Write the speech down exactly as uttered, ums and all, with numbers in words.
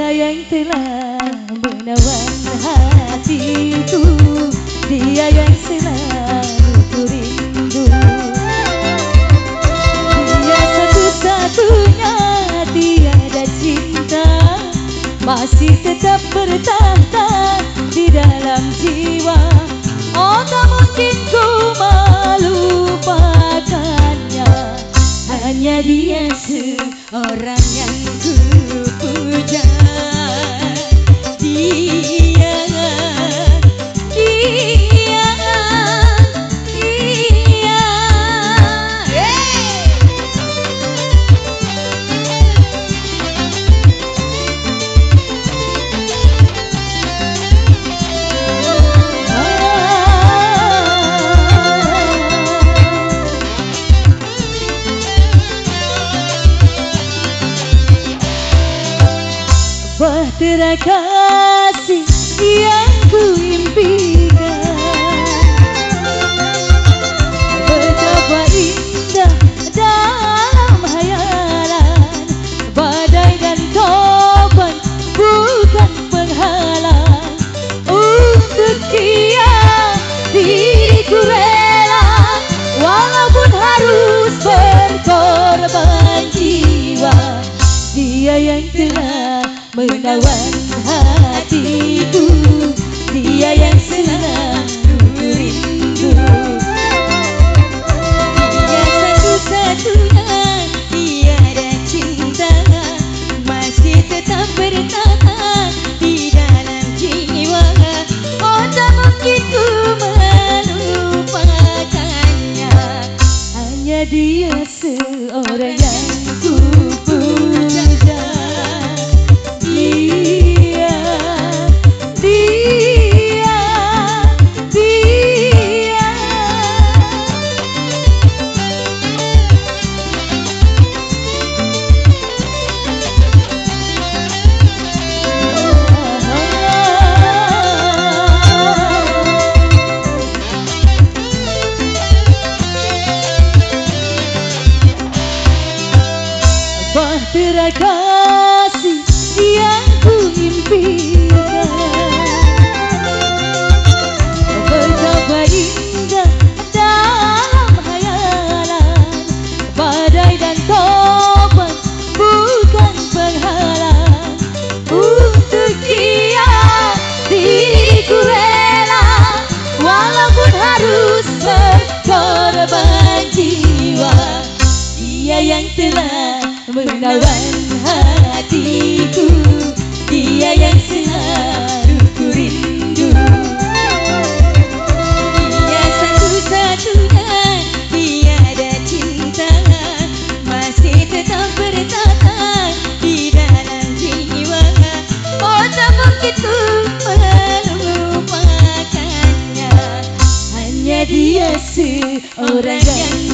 Dia yang telah menawan hatiku, dia yang selalu ku rindu. Dia satu-satunya, tiada cinta, masih tetap bertahta di dalam jiwa. Oh, tak mungkin ku melupakannya, hanya dia seorang yang ku puja. Dia, dia, dia. Hey! Bahtera kasih yang ku impikan, betapa indah dalam hayalan. Badai dan topan bukan penghalang, untuk dia diriku rela, walaupun harus berkorban jiwa. Dia yang telah menawan hatiku, dia yang selalu rindu. Dia satu-satunya, tiada cinta, masih tetap bertahan di dalam jiwa. Oh, tak mungkin ku melupakannya, hanya dia seorang yang ku puja. Dia, dia, dia. Bahtera kasih yang ku impikan, betapa indah dalam hayalan. Badai dan topan bukan penghalang, untuk dia diriku rela, walaupun harus berkorban jiwa. Dia yang telah menawan hatiku, dia yang selalu ku rindu. Dia satu-satunya, tiada cinta, masih tetap bertahan di dalam jiwa. Oh, tak mungkin ku melupakannya, hanya dia seorang yang